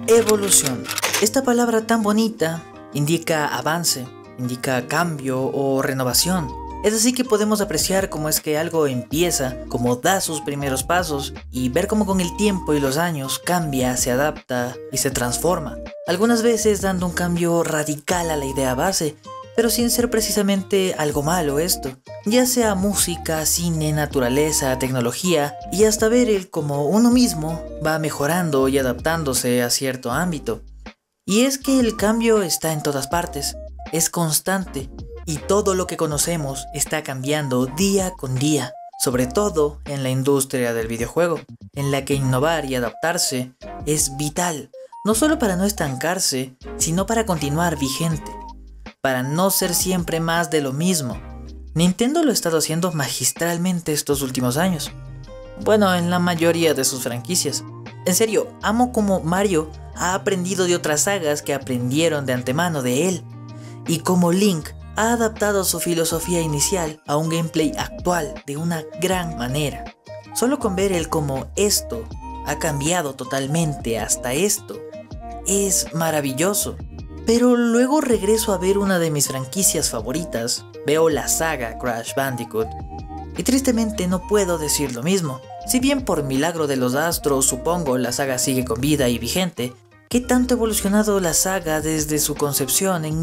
Evolución. Esta palabra tan bonita indica avance, indica cambio o renovación. Es así que podemos apreciar cómo es que algo empieza, cómo da sus primeros pasos y ver cómo con el tiempo y los años cambia, se adapta y se transforma. Algunas veces dando un cambio radical a la idea base, pero sin ser precisamente algo malo esto. Ya sea música, cine, naturaleza, tecnología y hasta ver el cómo uno mismo va mejorando y adaptándose a cierto ámbito. Y es que el cambio está en todas partes, es constante. Y todo lo que conocemos está cambiando día con día, sobre todo en la industria del videojuego, en la que innovar y adaptarse es vital, no solo para no estancarse, sino para continuar vigente, para no ser siempre más de lo mismo. Nintendo lo ha estado haciendo magistralmente estos últimos años, bueno, en la mayoría de sus franquicias. En serio, amo como Mario ha aprendido de otras sagas que aprendieron de antemano de él, y como Link ha adaptado su filosofía inicial a un gameplay actual de una gran manera. Solo con ver el cómo esto ha cambiado totalmente hasta esto, es maravilloso. Pero luego regreso a ver una de mis franquicias favoritas, veo la saga Crash Bandicoot, y tristemente no puedo decir lo mismo. Si bien por milagro de los astros supongo la saga sigue con vida y vigente, ¿qué tanto ha evolucionado la saga desde su concepción en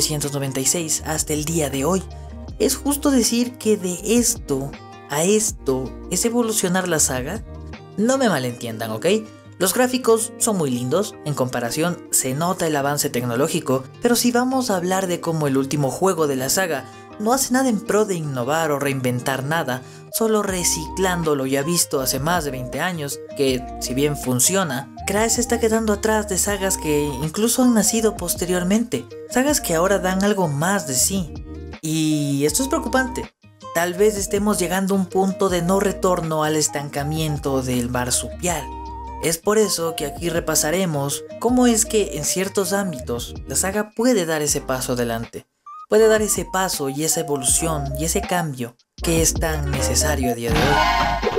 1996 hasta el día de hoy? ¿Es justo decir que de esto a esto es evolucionar la saga? No me malentiendan, ¿ok? Los gráficos son muy lindos, en comparación se nota el avance tecnológico, pero si vamos a hablar de cómo el último juego de la saga no hace nada en pro de innovar o reinventar nada, solo reciclando lo ya visto hace más de 20 años, que si bien funciona, Crash se está quedando atrás de sagas que incluso han nacido posteriormente, sagas que ahora dan algo más de sí. Y esto es preocupante. Tal vez estemos llegando a un punto de no retorno al estancamiento del marsupial. Es por eso que aquí repasaremos cómo es que en ciertos ámbitos la saga puede dar ese paso adelante. Puede dar ese paso y esa evolución y ese cambio que es tan necesario a día de hoy.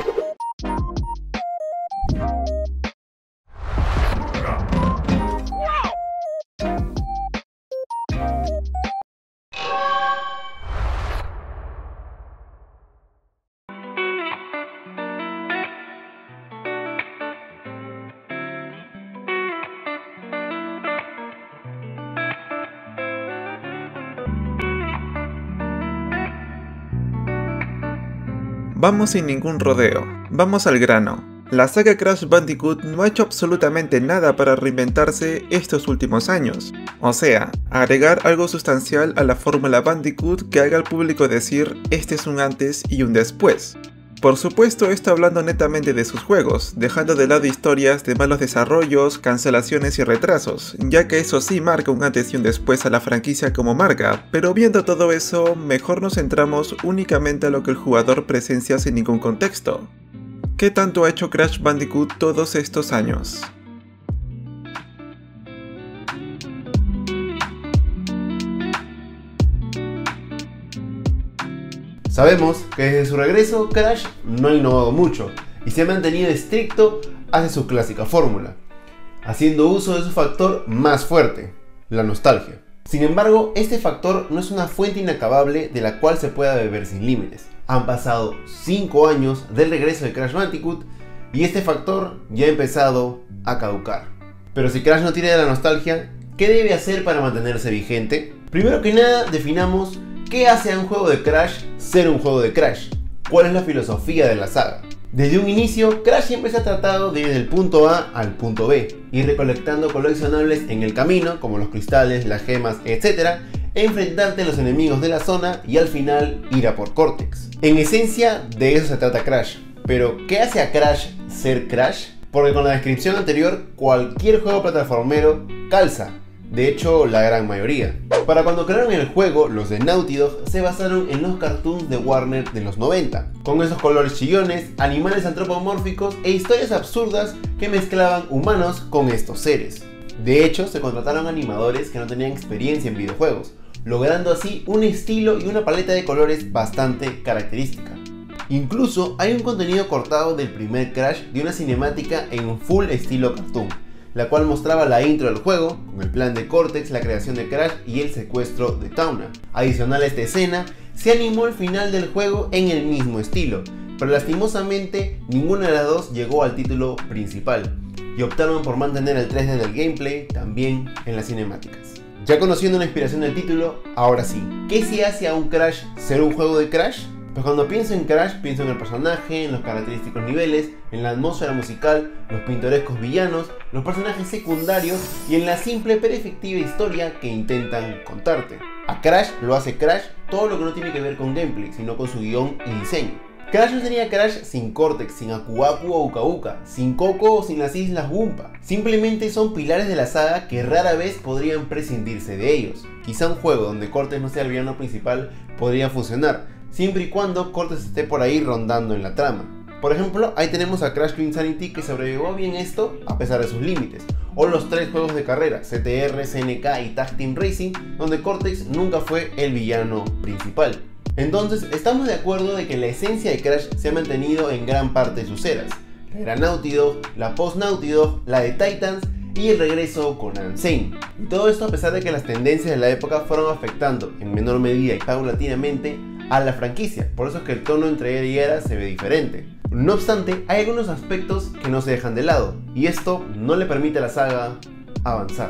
Vamos sin ningún rodeo, vamos al grano. La saga Crash Bandicoot no ha hecho absolutamente nada para reinventarse estos últimos años. O sea, agregar algo sustancial a la fórmula Bandicoot que haga al público decir este es un antes y un después. Por supuesto, esto hablando netamente de sus juegos, dejando de lado historias de malos desarrollos, cancelaciones y retrasos, ya que eso sí marca un antes y un después a la franquicia como marca, pero viendo todo eso, mejor nos centramos únicamente a lo que el jugador presencia sin ningún contexto. ¿Qué tanto ha hecho Crash Bandicoot todos estos años? Sabemos que desde su regreso Crash no ha innovado mucho y se ha mantenido estricto hacia su clásica fórmula, haciendo uso de su factor más fuerte, la nostalgia. Sin embargo, este factor no es una fuente inacabable de la cual se pueda beber sin límites. Han pasado 5 años del regreso de Crash Bandicoot y este factor ya ha empezado a caducar. Pero si Crash no tiene de la nostalgia, ¿qué debe hacer para mantenerse vigente? Primero que nada, definamos ¿qué hace a un juego de Crash ser un juego de Crash? ¿Cuál es la filosofía de la saga? Desde un inicio, Crash siempre se ha tratado de ir del punto A al punto B, ir recolectando coleccionables en el camino, como los cristales, las gemas, etc., e enfrentarte a los enemigos de la zona y al final ir a por Cortex. En esencia, de eso se trata Crash. Pero, ¿qué hace a Crash ser Crash? Porque con la descripción anterior, cualquier juego plataformero calza. De hecho, la gran mayoría. Para cuando crearon el juego, los de Naughty Dog se basaron en los cartoons de Warner de los 90, con esos colores chillones, animales antropomórficos e historias absurdas que mezclaban humanos con estos seres. De hecho, se contrataron animadores que no tenían experiencia en videojuegos, logrando así un estilo y una paleta de colores bastante característica. Incluso hay un contenido cortado del primer Crash de una cinemática en full estilo cartoon, la cual mostraba la intro del juego, con el plan de Cortex, la creación de Crash y el secuestro de Tawna. Adicional a esta escena, se animó el final del juego en el mismo estilo, pero lastimosamente ninguna de las dos llegó al título principal, y optaron por mantener el 3D del gameplay también en las cinemáticas. Ya conociendo la inspiración del título, ahora sí, ¿qué se hace a un Crash ser un juego de Crash? Pues cuando pienso en Crash, pienso en el personaje, en los característicos niveles, en la atmósfera musical, los pintorescos villanos, los personajes secundarios y en la simple pero efectiva historia que intentan contarte. A Crash lo hace Crash todo lo que no tiene que ver con gameplay, sino con su guión y diseño. Crash no sería Crash sin Cortex, sin Aku Aku o Uka Uka, sin Coco o sin las Islas Wumpa. Simplemente son pilares de la saga que rara vez podrían prescindirse de ellos. Quizá un juego donde Cortex no sea el villano principal podría funcionar, siempre y cuando Cortex esté por ahí rondando en la trama. Por ejemplo, ahí tenemos a Crash Team Insanity, que sobrellevó bien esto a pesar de sus límites, o los 3 juegos de carrera, CTR, CNK y Tag Team Racing, donde Cortex nunca fue el villano principal. Entonces, estamos de acuerdo de que la esencia de Crash se ha mantenido en gran parte de sus eras: la era Naughty Dog, la post Naughty Dog, la de Titans y el regreso con Insane. Y todo esto a pesar de que las tendencias de la época fueron afectando en menor medida y paulatinamente a la franquicia, por eso es que el tono entre era y era se ve diferente. No obstante, hay algunos aspectos que no se dejan de lado, y esto no le permite a la saga avanzar.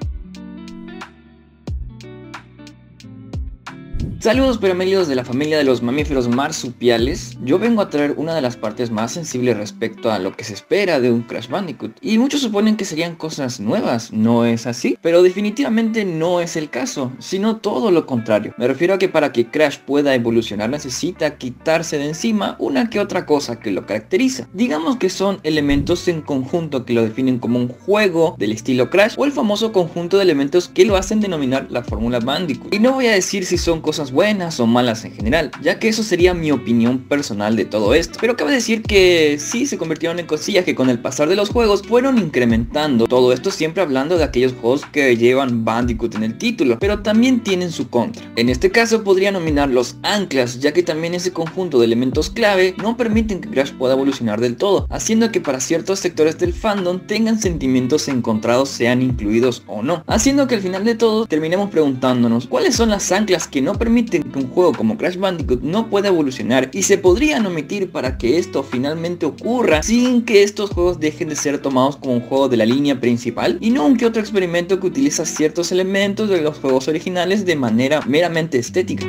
Saludos peramelios de la familia de los mamíferos marsupiales. Yo vengo a traer una de las partes más sensibles respecto a lo que se espera de un Crash Bandicoot, y muchos suponen que serían cosas nuevas. No es así, pero definitivamente no es el caso, sino todo lo contrario. Me refiero a que para que Crash pueda evolucionar necesita quitarse de encima una que otra cosa que lo caracteriza. Digamos que son elementos en conjunto que lo definen como un juego del estilo Crash, o el famoso conjunto de elementos que lo hacen denominar la fórmula Bandicoot. Y no voy a decir si son cosas buenas o malas en general, ya que eso sería mi opinión personal de todo esto, pero cabe decir que sí se convirtieron en cosillas que con el pasar de los juegos fueron incrementando. Todo esto siempre hablando de aquellos juegos que llevan Bandicoot en el título, pero también tienen su contra. En este caso podría nominar los anclas, ya que también ese conjunto de elementos clave no permiten que Crash pueda evolucionar del todo, haciendo que para ciertos sectores del fandom tengan sentimientos encontrados, sean incluidos o no, haciendo que al final de todo terminemos preguntándonos cuáles son las anclas que no permiten que un juego como Crash Bandicoot no pueda evolucionar, y se podrían omitir para que esto finalmente ocurra sin que estos juegos dejen de ser tomados como un juego de la línea principal y no un que otro experimento que utiliza ciertos elementos de los juegos originales de manera meramente estética.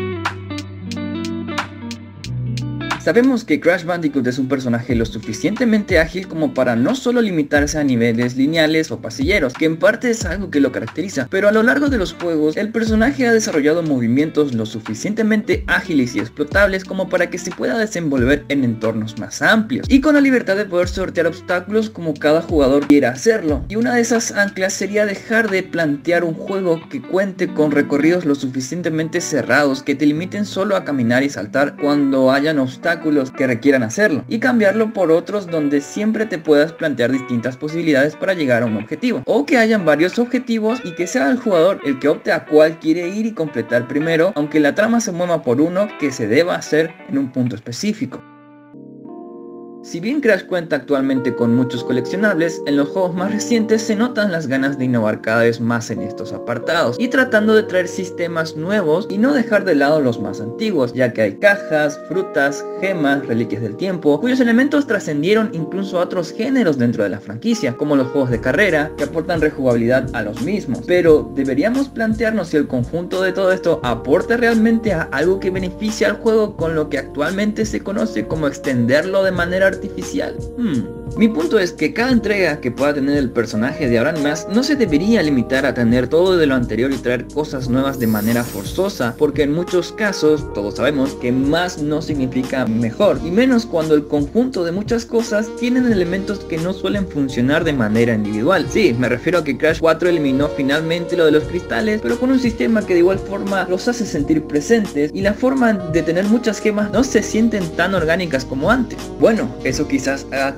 Sabemos que Crash Bandicoot es un personaje lo suficientemente ágil como para no solo limitarse a niveles lineales o pasilleros, que en parte es algo que lo caracteriza, pero a lo largo de los juegos el personaje ha desarrollado movimientos lo suficientemente ágiles y explotables como para que se pueda desenvolver en entornos más amplios y con la libertad de poder sortear obstáculos como cada jugador quiera hacerlo. Y una de esas anclas sería dejar de plantear un juego que cuente con recorridos lo suficientemente cerrados que te limiten solo a caminar y saltar cuando hayan obstáculos que requieran hacerlo, y cambiarlo por otros donde siempre te puedas plantear distintas posibilidades para llegar a un objetivo, o que hayan varios objetivos y que sea el jugador el que opte a cuál quiere ir y completar primero, aunque la trama se mueva por uno que se deba hacer en un punto específico. Si bien Crash cuenta actualmente con muchos coleccionables, en los juegos más recientes se notan las ganas de innovar cada vez más en estos apartados y tratando de traer sistemas nuevos y no dejar de lado los más antiguos, ya que hay cajas, frutas, gemas, reliquias del tiempo, cuyos elementos trascendieron incluso a otros géneros dentro de la franquicia, como los juegos de carrera, que aportan rejugabilidad a los mismos. Pero deberíamos plantearnos si el conjunto de todo esto aporta realmente a algo que beneficia al juego con lo que actualmente se conoce como extenderlo de manera artificial. Mi punto es que cada entrega que pueda tener el personaje de ahora en más no se debería limitar a tener todo de lo anterior y traer cosas nuevas de manera forzosa, porque en muchos casos todos sabemos que más no significa mejor, y menos cuando el conjunto de muchas cosas tienen elementos que no suelen funcionar de manera individual. Sí, me refiero a que Crash 4 eliminó finalmente lo de los cristales, pero con un sistema que de igual forma los hace sentir presentes, y la forma de tener muchas gemas no se sienten tan orgánicas como antes. Bueno, eso quizás haga que ya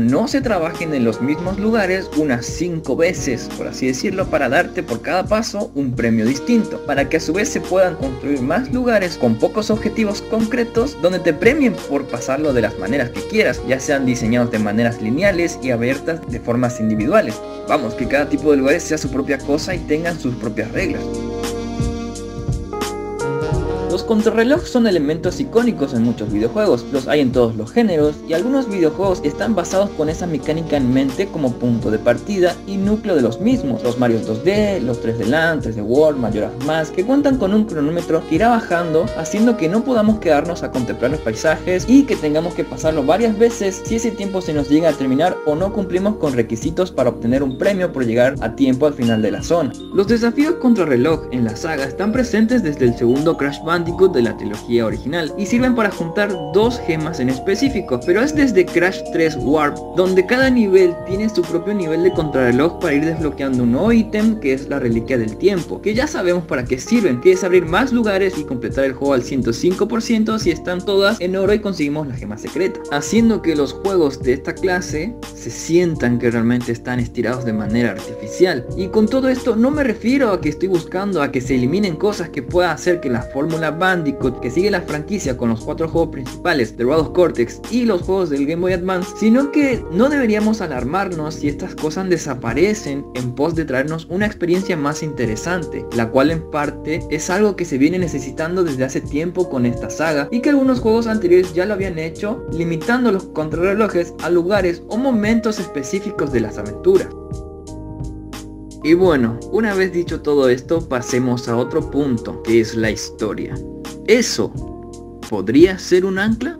no se trabajen en los mismos lugares unas 5 veces, por así decirlo, para darte por cada paso un premio distinto, para que a su vez se puedan construir más lugares con pocos objetivos concretos donde te premien por pasarlo de las maneras que quieras, ya sean diseñados de maneras lineales y abiertas de formas individuales. Vamos, que cada tipo de lugares sea su propia cosa y tengan sus propias reglas. Los contrarreloj son elementos icónicos en muchos videojuegos, los hay en todos los géneros y algunos videojuegos están basados con esa mecánica en mente como punto de partida y núcleo de los mismos. Los Mario 2D, los 3D Land, 3D World, Majora's Mask, que cuentan con un cronómetro que irá bajando, haciendo que no podamos quedarnos a contemplar los paisajes y que tengamos que pasarlo varias veces si ese tiempo se nos llega a terminar o no cumplimos con requisitos para obtener un premio por llegar a tiempo al final de la zona. Los desafíos contrarreloj en la saga están presentes desde el segundo Crash Bandicoot de la trilogía original y sirven para juntar 2 gemas en específico, pero es desde Crash 3 Warp donde cada nivel tiene su propio nivel de contrarreloj para ir desbloqueando un nuevo ítem que es la reliquia del tiempo, que ya sabemos para qué sirven, que es abrir más lugares y completar el juego al 105% si están todas en oro y conseguimos la gema secreta, haciendo que los juegos de esta clase se sientan que realmente están estirados de manera artificial. Y con todo esto no me refiero a que estoy buscando a que se eliminen cosas que pueda hacer que la fórmula Bandicoot, que sigue la franquicia con los 4 juegos principales de Rados Cortex y los juegos del Game Boy Advance, sino que no deberíamos alarmarnos si estas cosas desaparecen en pos de traernos una experiencia más interesante, la cual en parte es algo que se viene necesitando desde hace tiempo con esta saga y que algunos juegos anteriores ya lo habían hecho, limitando los contrarrelojes a lugares o momentos específicos de las aventuras. Y bueno, una vez dicho todo esto, pasemos a otro punto, que es la historia. ¿Eso podría ser un ancla?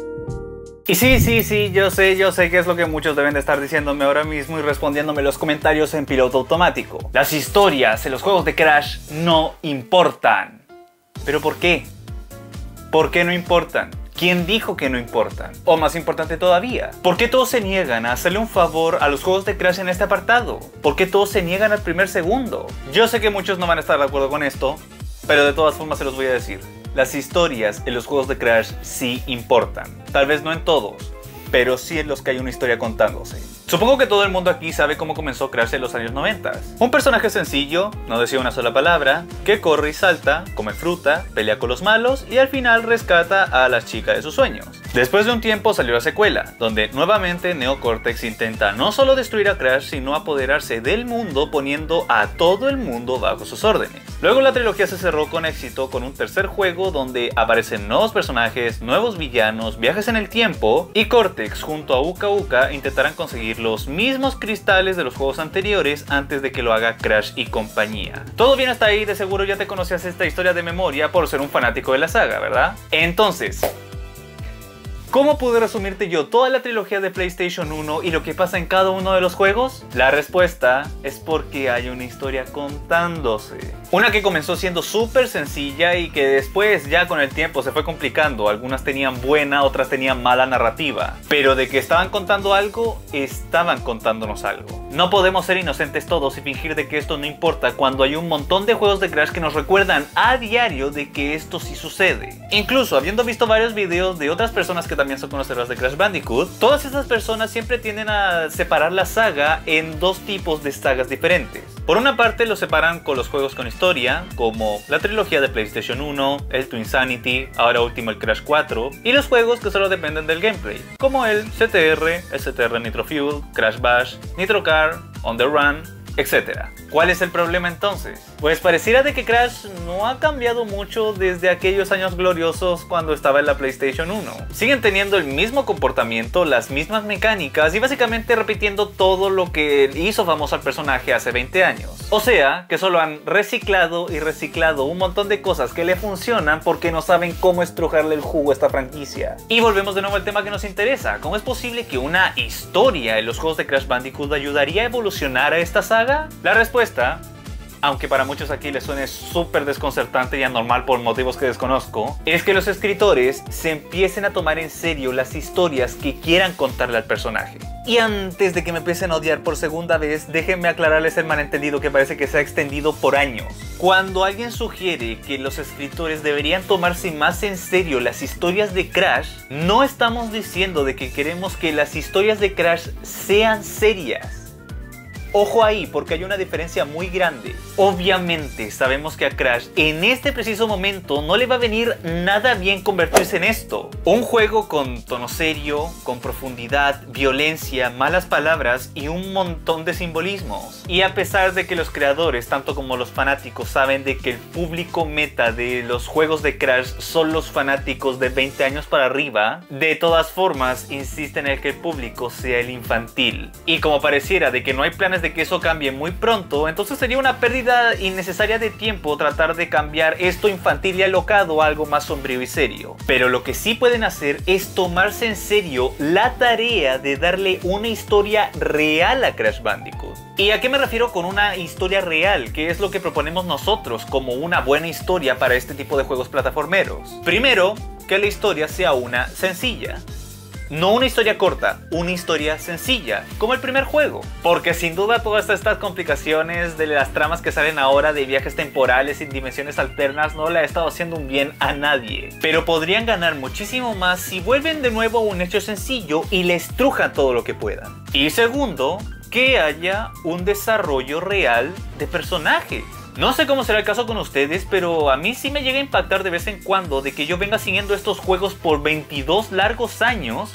Y sí, yo sé que es lo que muchos deben de estar diciéndome ahora mismo y respondiéndome en los comentarios en piloto automático. Las historias en los juegos de Crash no importan. ¿Pero por qué? ¿Por qué no importan? ¿Quién dijo que no importan? O más importante todavía, ¿por qué todos se niegan a hacerle un favor a los juegos de Crash en este apartado? ¿Por qué todos se niegan al primer segundo? Yo sé que muchos no van a estar de acuerdo con esto, pero de todas formas se los voy a decir. Las historias en los juegos de Crash sí importan. Tal vez no en todos, pero sí en los que hay una historia contándose. Supongo que todo el mundo aquí sabe cómo comenzó Crash en los años 90. Un personaje sencillo, no decía una sola palabra, que corre y salta, come fruta, pelea con los malos y al final rescata a la chica de sus sueños. Después de un tiempo salió la secuela, donde nuevamente Neo Cortex intenta no solo destruir a Crash, sino apoderarse del mundo poniendo a todo el mundo bajo sus órdenes. Luego la trilogía se cerró con éxito con un tercer juego donde aparecen nuevos personajes, nuevos villanos, viajes en el tiempo y Cortex junto a Uka Uka intentarán conseguir los mismos cristales de los juegos anteriores antes de que lo haga Crash y compañía. Todo bien hasta ahí, de seguro ya te conocías esta historia de memoria por ser un fanático de la saga, ¿verdad? Entonces, ¿cómo pude resumirte yo toda la trilogía de PlayStation 1 y lo que pasa en cada uno de los juegos? La respuesta es porque hay una historia contándose. Una que comenzó siendo súper sencilla y que después ya con el tiempo se fue complicando. Algunas tenían buena, otras tenían mala narrativa. Pero de que estaban contando algo, estaban contándonos algo. No podemos ser inocentes todos y fingir de que esto no importa cuando hay un montón de juegos de Crash que nos recuerdan a diario de que esto sí sucede. Incluso habiendo visto varios videos de otras personas que también son conocedoras de Crash Bandicoot, todas esas personas siempre tienden a separar la saga en 2 tipos de sagas diferentes. Por una parte lo separan con los juegos con historia, como la trilogía de PlayStation 1, el Twinsanity, ahora último el Crash 4, y los juegos que solo dependen del gameplay, como el CTR, el CTR Nitro Fuel, Crash Bash, Nitro Car, On The Run, etc. ¿Cuál es el problema entonces? Pues pareciera de que Crash no ha cambiado mucho desde aquellos años gloriosos cuando estaba en la PlayStation 1. Siguen teniendo el mismo comportamiento, las mismas mecánicas y básicamente repitiendo todo lo que hizo famoso al personaje hace 20 años. O sea, que solo han reciclado y reciclado un montón de cosas que le funcionan porque no saben cómo estrujarle el jugo a esta franquicia. Y volvemos de nuevo al tema que nos interesa. ¿Cómo es posible que una historia en los juegos de Crash Bandicoot ayudaría a evolucionar a esta saga? La respuesta aunque para muchos aquí les suene súper desconcertante y anormal por motivos que desconozco, es que los escritores se empiecen a tomar en serio las historias que quieran contarle al personaje. Y antes de que me empiecen a odiar por segunda vez, déjenme aclararles el malentendido que parece que se ha extendido por años. Cuando alguien sugiere que los escritores deberían tomarse más en serio las historias de Crash, no estamos diciendo de que queremos que las historias de Crash sean serias. Ojo ahí, porque hay una diferencia muy grande. Obviamente sabemos que a Crash en este preciso momento no le va a venir nada bien convertirse en esto. Un juego con tono serio, con profundidad, violencia, malas palabras y un montón de simbolismos. Y a pesar de que los creadores, tanto como los fanáticos, saben de que el público meta de los juegos de Crash son los fanáticos de 20 años para arriba, de todas formas insisten en que el público sea el infantil. Y como pareciera de que no hay planes de que eso cambie muy pronto, entonces sería una pérdida innecesaria de tiempo tratar de cambiar esto infantil y alocado a algo más sombrío y serio. Pero lo que sí pueden hacer es tomarse en serio la tarea de darle una historia real a Crash Bandicoot. ¿Y a qué me refiero con una historia real? ¿Qué es lo que proponemos nosotros como una buena historia para este tipo de juegos plataformeros? Primero, que la historia sea una sencilla. No una historia corta, una historia sencilla, como el primer juego. Porque sin duda todas estas complicaciones de las tramas que salen ahora de viajes temporales y dimensiones alternas no le ha estado haciendo un bien a nadie. Pero podrían ganar muchísimo más si vuelven de nuevo a un hecho sencillo y le estrujan todo lo que puedan. Y segundo, que haya un desarrollo real de personajes. No sé cómo será el caso con ustedes, pero a mí sí me llega a impactar de vez en cuando de que yo venga siguiendo estos juegos por 22 largos años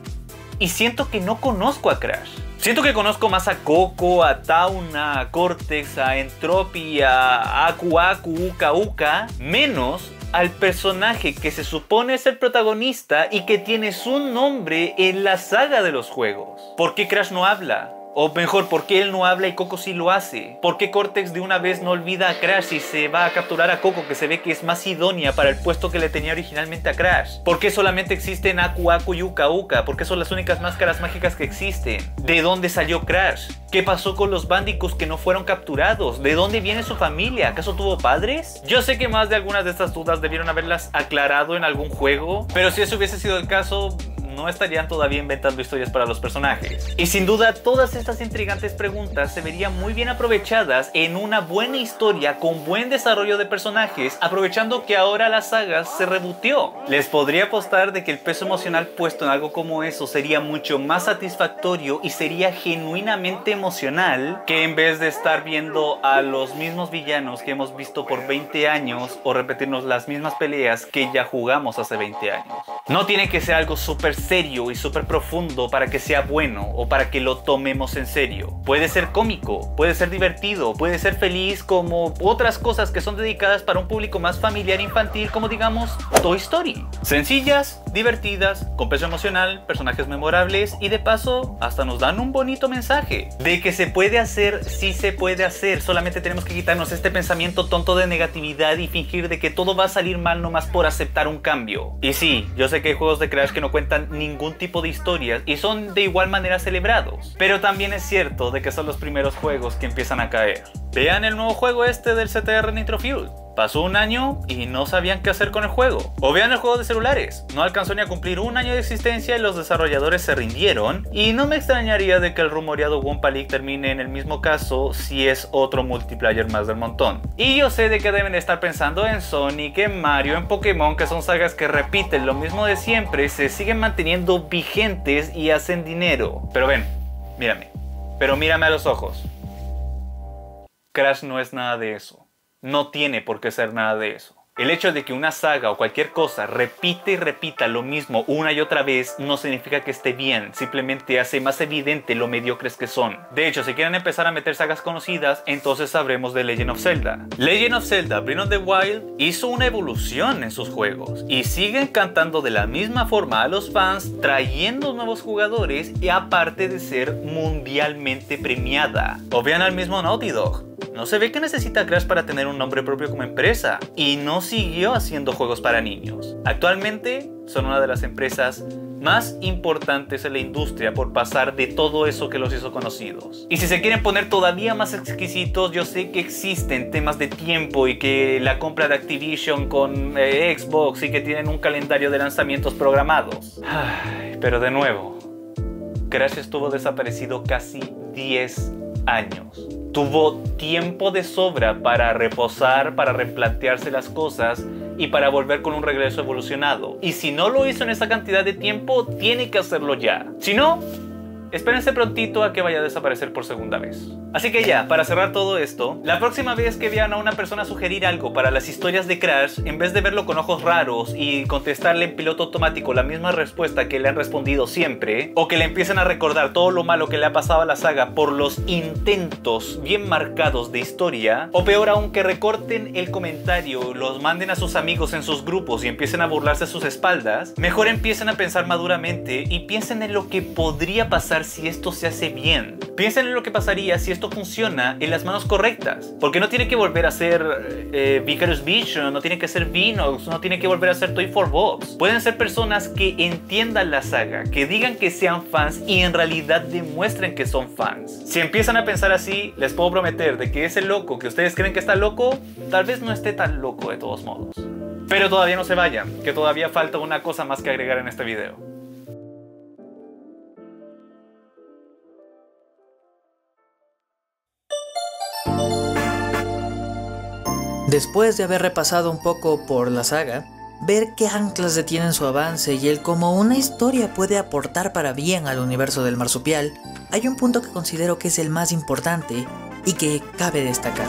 y siento que no conozco a Crash. Siento que conozco más a Coco, a Town, a Cortex, a Entropy, a Aku Aku, Uka Uka, menos al personaje que se supone es el protagonista y que tiene su nombre en la saga de los juegos. ¿Por qué Crash no habla? O mejor, ¿por qué él no habla y Coco sí lo hace? ¿Por qué Cortex de una vez no olvida a Crash y se va a capturar a Coco, que se ve que es más idónea para el puesto que le tenía originalmente a Crash? ¿Por qué solamente existen Aku Aku y Uka Uka? ¿Por qué son las únicas máscaras mágicas que existen? ¿De dónde salió Crash? ¿Qué pasó con los Bandicoots que no fueron capturados? ¿De dónde viene su familia? ¿Acaso tuvo padres? Yo sé que más de algunas de estas dudas debieron haberlas aclarado en algún juego, pero si eso hubiese sido el caso, no estarían todavía inventando historias para los personajes. Y sin duda todas estas intrigantes preguntas se verían muy bien aprovechadas en una buena historia con buen desarrollo de personajes, aprovechando que ahora la saga se rebooteó. Les podría apostar de que el peso emocional puesto en algo como eso sería mucho más satisfactorio y sería genuinamente emocional que en vez de estar viendo a los mismos villanos que hemos visto por 20 años o repetirnos las mismas peleas que ya jugamos hace 20 años. No tiene que ser algo súper serio y súper profundo para que sea bueno o para que lo tomemos en serio. Puede ser cómico, puede ser divertido, puede ser feliz, como otras cosas que son dedicadas para un público más familiar e infantil, como digamos Toy Story. Sencillas, divertidas, con peso emocional, personajes memorables y de paso hasta nos dan un bonito mensaje de que se puede hacer, sí se puede hacer. Solamente tenemos que quitarnos este pensamiento tonto de negatividad y fingir de que todo va a salir mal nomás por aceptar un cambio. Y sí, yo sé que hay juegos de Crash que no cuentan ningún tipo de historias y son de igual manera celebrados, pero también es cierto de que son los primeros juegos que empiezan a caer. Vean el nuevo juego este del CTR Nitro Fuel. Pasó un año y no sabían qué hacer con el juego. O vean el juego de celulares. No alcanzó ni a cumplir un año de existencia y los desarrolladores se rindieron. Y no me extrañaría de que el rumoreado Wumpa League termine en el mismo caso si es otro multiplayer más del montón. Y yo sé de que deben estar pensando en Sonic, en Mario, en Pokémon, que son sagas que repiten lo mismo de siempre, se siguen manteniendo vigentes y hacen dinero. Pero ven, mírame. Pero mírame a los ojos. Crash no es nada de eso. No tiene por qué ser nada de eso. El hecho de que una saga o cualquier cosa repite y repita lo mismo una y otra vez no significa que esté bien, simplemente hace más evidente lo mediocres que son. De hecho, si quieren empezar a meter sagas conocidas, entonces sabremos de Legend of Zelda. Legend of Zelda Breath of the Wild hizo una evolución en sus juegos y sigue encantando de la misma forma a los fans, trayendo nuevos jugadores y aparte de ser mundialmente premiada. O vean al mismo Naughty Dog. No se ve que necesita Crash para tener un nombre propio como empresa y no siguió haciendo juegos para niños. Actualmente son una de las empresas más importantes en la industria por pasar de todo eso que los hizo conocidos. Y si se quieren poner todavía más exquisitos, yo sé que existen temas de tiempo y que la compra de Activision con Xbox y que tienen un calendario de lanzamientos programados. Ay, pero de nuevo, Crash estuvo desaparecido casi 10 años. Tuvo tiempo de sobra para reposar, para replantearse las cosas y para volver con un regreso evolucionado. Y si no lo hizo en esa cantidad de tiempo, tiene que hacerlo ya. Si no, espérense prontito a que vaya a desaparecer por segunda vez. Así que ya, para cerrar todo esto, la próxima vez que vean a una persona sugerir algo para las historias de Crash, en vez de verlo con ojos raros y contestarle en piloto automático la misma respuesta que le han respondido siempre, o que le empiecen a recordar todo lo malo que le ha pasado a la saga por los intentos bien marcados de historia, o peor aún, que recorten el comentario, los manden a sus amigos en sus grupos y empiecen a burlarse a sus espaldas, mejor empiecen a pensar maduramente y piensen en lo que podría pasar si esto se hace bien. Piensen en lo que pasaría si esto funciona en las manos correctas, porque no tiene que volver a ser Vicarious Vision, no tiene que ser Vinox, no tiene que volver a ser Toy for Box. Pueden ser personas que entiendan la saga, que digan que sean fans y en realidad demuestren que son fans. Si empiezan a pensar así, les puedo prometer de que ese loco que ustedes creen que está loco, tal vez no esté tan loco de todos modos. Pero todavía no se vayan, que todavía falta una cosa más que agregar en este video. Después de haber repasado un poco por la saga, ver qué anclas detienen su avance y el cómo una historia puede aportar para bien al universo del marsupial, hay un punto que considero que es el más importante y que cabe destacar.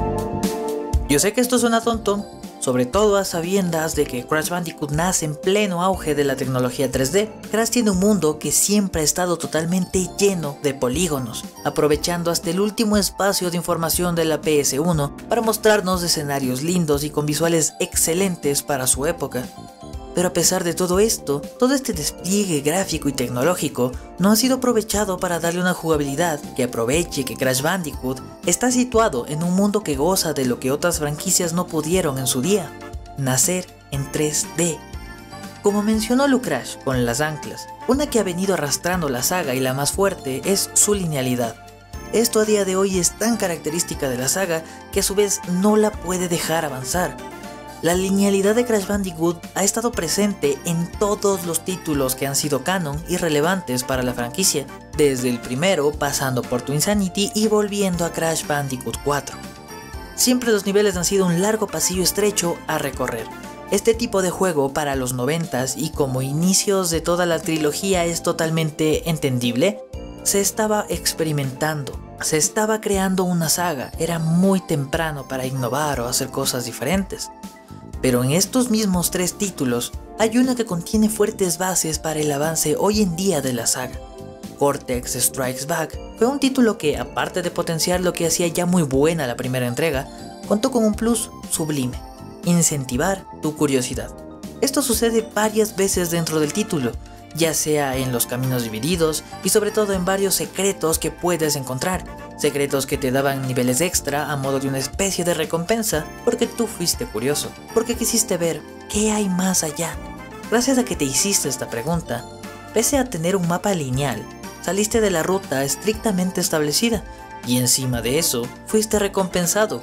Yo sé que esto suena tonto, sobre todo a sabiendas de que Crash Bandicoot nace en pleno auge de la tecnología 3D. Crash tiene un mundo que siempre ha estado totalmente lleno de polígonos, aprovechando hasta el último espacio de información de la PS1 para mostrarnos escenarios lindos y con visuales excelentes para su época. Pero a pesar de todo esto, todo este despliegue gráfico y tecnológico no ha sido aprovechado para darle una jugabilidad que aproveche que Crash Bandicoot está situado en un mundo que goza de lo que otras franquicias no pudieron en su día: nacer en 3D. Como mencionó Lucrash con las anclas, una que ha venido arrastrando la saga y la más fuerte es su linealidad. Esto a día de hoy es tan característica de la saga que a su vez no la puede dejar avanzar. La linealidad de Crash Bandicoot ha estado presente en todos los títulos que han sido canon y relevantes para la franquicia, desde el primero pasando por Twinsanity y volviendo a Crash Bandicoot 4. Siempre los niveles han sido un largo pasillo estrecho a recorrer. Este tipo de juego para los 90s y como inicios de toda la trilogía es totalmente entendible. Se estaba experimentando, se estaba creando una saga, era muy temprano para innovar o hacer cosas diferentes. Pero en estos mismos 3 títulos, hay uno que contiene fuertes bases para el avance hoy en día de la saga. Cortex Strikes Back fue un título que, aparte de potenciar lo que hacía ya muy buena la primera entrega, contó con un plus sublime: incentivar tu curiosidad. Esto sucede varias veces dentro del título, ya sea en los caminos divididos y sobre todo en varios secretos que puedes encontrar. Secretos que te daban niveles extra a modo de una especie de recompensa porque tú fuiste curioso, porque quisiste ver qué hay más allá. Gracias a que te hiciste esta pregunta, pese a tener un mapa lineal, saliste de la ruta estrictamente establecida y encima de eso fuiste recompensado.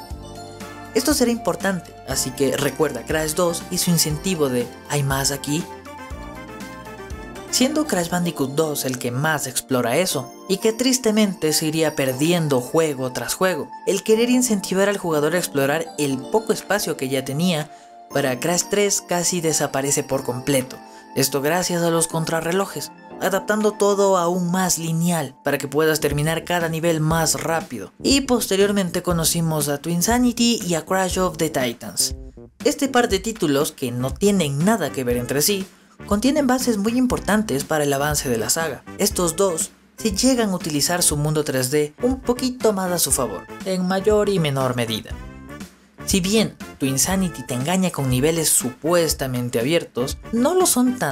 Esto será importante, así que recuerda Crash 2 y su incentivo de ¿hay más aquí? Siendo Crash Bandicoot 2 el que más explora eso, y que tristemente se iría perdiendo juego tras juego. El querer incentivar al jugador a explorar el poco espacio que ya tenía, para Crash 3 casi desaparece por completo. Esto gracias a los contrarrelojes, adaptando todo aún más lineal para que puedas terminar cada nivel más rápido. Y posteriormente conocimos a Twinsanity y a Crash of the Titans. Este par de títulos, que no tienen nada que ver entre sí, contienen bases muy importantes para el avance de la saga. Estos dos si llegan a utilizar su mundo 3D un poquito más a su favor, en mayor y menor medida. Si bien Twinsanity te engaña con niveles supuestamente abiertos, no lo son tanto.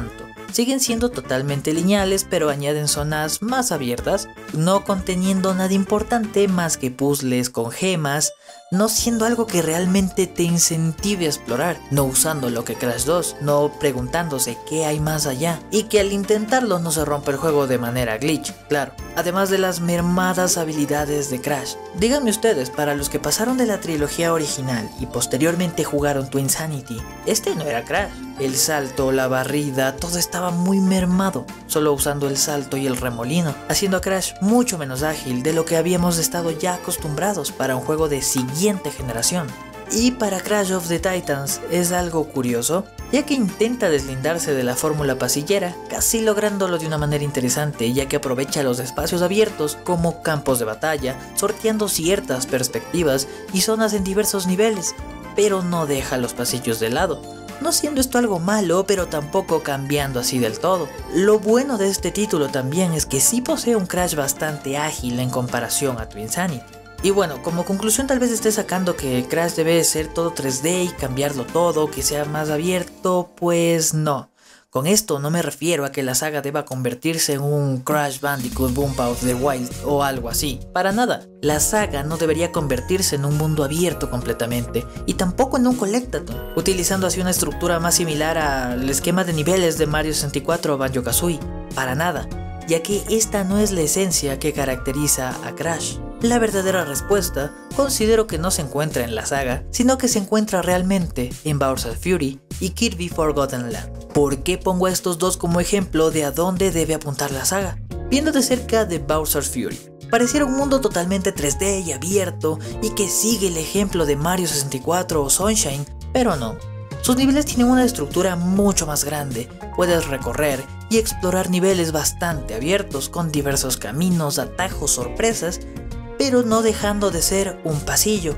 siguen siendo totalmente lineales, pero añaden zonas más abiertas, no conteniendo nada importante más que puzzles con gemas, no siendo algo que realmente te incentive a explorar, no usando lo que Crash 2, no preguntándose qué hay más allá, y que al intentarlo no se rompe el juego de manera glitch, claro, además de las mermadas habilidades de Crash. Díganme ustedes, para los que pasaron de la trilogía original y posteriormente jugaron Twinsanity, este no era Crash. El salto, la barrida, todo estaba muy mermado, solo usando el salto y el remolino, haciendo a Crash mucho menos ágil de lo que habíamos estado ya acostumbrados para un juego de siguiente generación. Y para Crash of the Titans es algo curioso, ya que intenta deslindarse de la fórmula pasillera, casi lográndolo de una manera interesante, ya que aprovecha los espacios abiertos como campos de batalla, sorteando ciertas perspectivas y zonas en diversos niveles, pero no deja los pasillos de lado. No siendo esto algo malo, pero tampoco cambiando así del todo. Lo bueno de este título también es que sí posee un Crash bastante ágil en comparación a Twinsanity. Y bueno, como conclusión tal vez esté sacando que Crash debe ser todo 3D y cambiarlo todo, que sea más abierto, pues no. Con esto no me refiero a que la saga deba convertirse en un Crash Bandicoot Bump of the Wild o algo así. Para nada, la saga no debería convertirse en un mundo abierto completamente, y tampoco en un Collectathon, utilizando así una estructura más similar al esquema de niveles de Mario 64 o Banjo-Kazooie. Para nada, ya que esta no es la esencia que caracteriza a Crash. La verdadera respuesta considero que no se encuentra en la saga, sino que se encuentra realmente en Bowser's Fury y Kirby Forgotten Land. ¿Por qué pongo a estos dos como ejemplo de a dónde debe apuntar la saga? Viendo de cerca de Bowser's Fury, pareciera un mundo totalmente 3D y abierto y que sigue el ejemplo de Mario 64 o Sunshine, pero no. Sus niveles tienen una estructura mucho más grande, puedes recorrer y explorar niveles bastante abiertos con diversos caminos, atajos, sorpresas, pero no dejando de ser un pasillo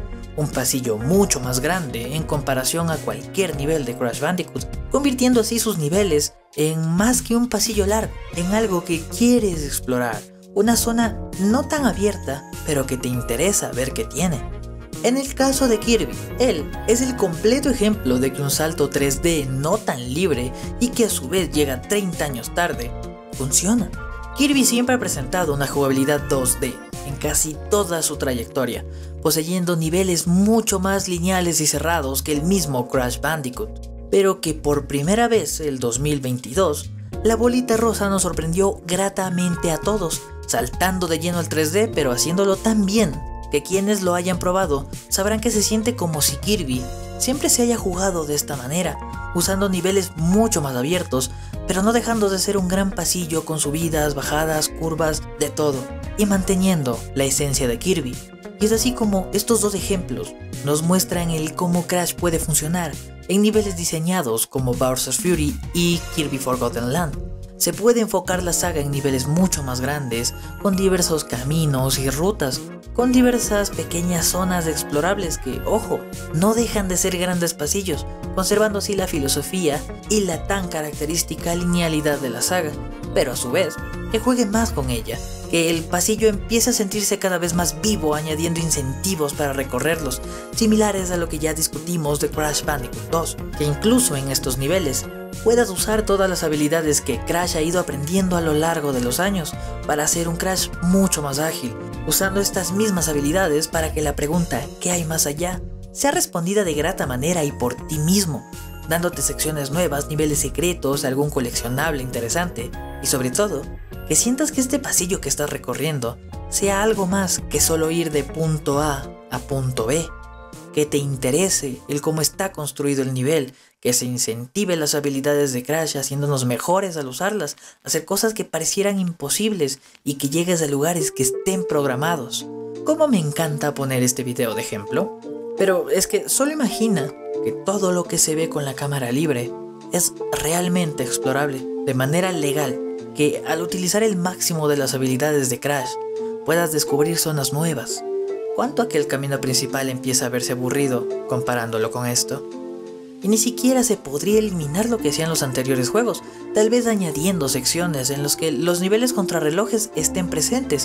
mucho más grande en comparación a cualquier nivel de Crash Bandicoot, convirtiendo así sus niveles en más que un pasillo largo, en algo que quieres explorar, una zona no tan abierta, pero que te interesa ver qué tiene. En el caso de Kirby, él es el completo ejemplo de que un salto 3D no tan libre y que a su vez llega 30 años tarde, funciona. Kirby siempre ha presentado una jugabilidad 2D en casi toda su trayectoria, poseyendo niveles mucho más lineales y cerrados que el mismo Crash Bandicoot, pero que por primera vez el 2022, la bolita rosa nos sorprendió gratamente a todos, saltando de lleno al 3D pero haciéndolo tan bien que quienes lo hayan probado sabrán que se siente como si Kirby siempre se haya jugado de esta manera, usando niveles mucho más abiertos, pero no dejando de ser un gran pasillo con subidas, bajadas, curvas, de todo, y manteniendo la esencia de Kirby. Y es así como estos dos ejemplos nos muestran el cómo Crash puede funcionar en niveles diseñados como Bowser's Fury y Kirby Forgotten Land. Se puede enfocar la saga en niveles mucho más grandes, con diversos caminos y rutas, con diversas pequeñas zonas explorables que, ojo, no dejan de ser grandes pasillos, conservando así la filosofía y la tan característica linealidad de la saga, pero a su vez, que juegue más con ella, que el pasillo empiece a sentirse cada vez más vivo añadiendo incentivos para recorrerlos, similares a lo que ya discutimos de Crash Bandicoot 2, que incluso en estos niveles puedas usar todas las habilidades que Crash ha ido aprendiendo a lo largo de los años para hacer un Crash mucho más ágil, usando estas mismas habilidades para que la pregunta ¿qué hay más allá? Sea respondida de grata manera y por ti mismo, dándote secciones nuevas, niveles secretos, algún coleccionable interesante y sobre todo, que sientas que este pasillo que estás recorriendo sea algo más que solo ir de punto A punto B, que te interese el cómo está construido el nivel, que se incentive las habilidades de Crash haciéndonos mejores al usarlas, hacer cosas que parecieran imposibles y que llegues a lugares que estén programados. ¿Cómo me encanta poner este video de ejemplo? Pero es que solo imagina que todo lo que se ve con la cámara libre es realmente explorable de manera legal, que al utilizar el máximo de las habilidades de Crash puedas descubrir zonas nuevas. ¿Cuánto a que el camino principal empieza a verse aburrido comparándolo con esto? Y ni siquiera se podría eliminar lo que hacían los anteriores juegos, tal vez añadiendo secciones en las que los niveles contrarrelojes estén presentes,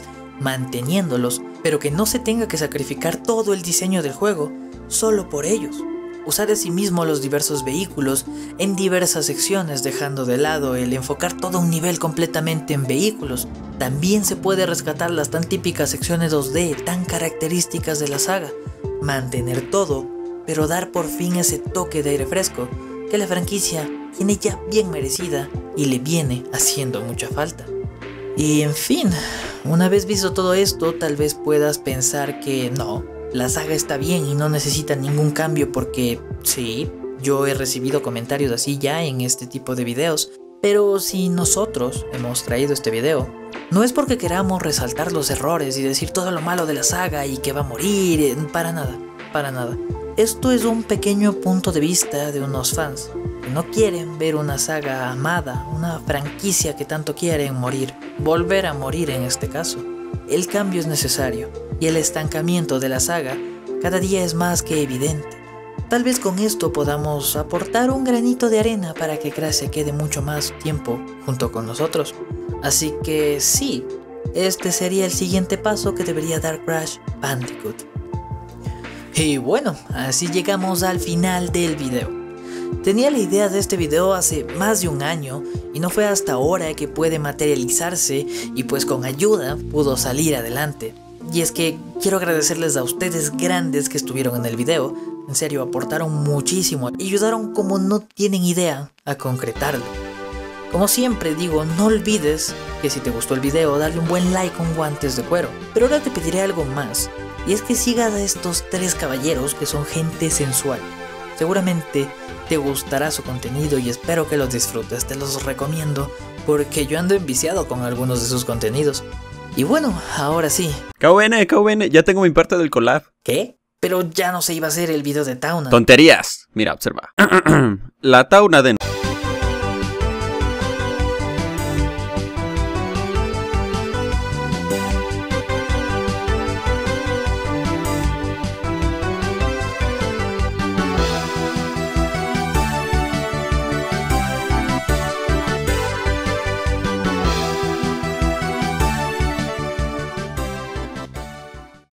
manteniéndolos, pero que no se tenga que sacrificar todo el diseño del juego solo por ellos. usar asimismo los diversos vehículos en diversas secciones, dejando de lado el enfocar todo un nivel completamente en vehículos. También se puede rescatar las tan típicas secciones 2D tan características de la saga, mantener todo, pero dar por fin ese toque de aire fresco que la franquicia tiene ya bien merecida y le viene haciendo mucha falta. Y en fin, una vez visto todo esto, tal vez puedas pensar que no, la saga está bien y no necesita ningún cambio porque sí, yo he recibido comentarios así ya en este tipo de videos. Pero si nosotros hemos traído este video, no es porque queramos resaltar los errores y decir todo lo malo de la saga y que va a morir, para nada, para nada. Esto es un pequeño punto de vista de unos fans que no quieren ver una saga amada, una franquicia que tanto quieren morir, volver a morir en este caso. El cambio es necesario y el estancamiento de la saga cada día es más que evidente. Tal vez con esto podamos aportar un granito de arena para que Crash se quede mucho más tiempo junto con nosotros. Así que sí, este sería el siguiente paso que debería dar Crash Bandicoot. Y bueno, así llegamos al final del video. Tenía la idea de este video hace más de un año y no fue hasta ahora que puede materializarse y pues con ayuda pudo salir adelante. Y es que quiero agradecerles a ustedes grandes que estuvieron en el video. En serio, aportaron muchísimo y ayudaron como no tienen idea a concretarlo. Como siempre digo, no olvides que si te gustó el video, darle un buen like con guantes de cuero. Pero ahora te pediré algo más, y es que sigas a estos tres caballeros que son gente sensual. Seguramente te gustará su contenido y espero que los disfrutes, te los recomiendo, porque yo ando enviciado con algunos de sus contenidos. Y bueno, ahora sí. KVN, ya tengo mi parte del collab. ¿Qué? Pero ya no se iba a hacer el video de Tauna. Tonterías. Mira, observa. La Tauna de...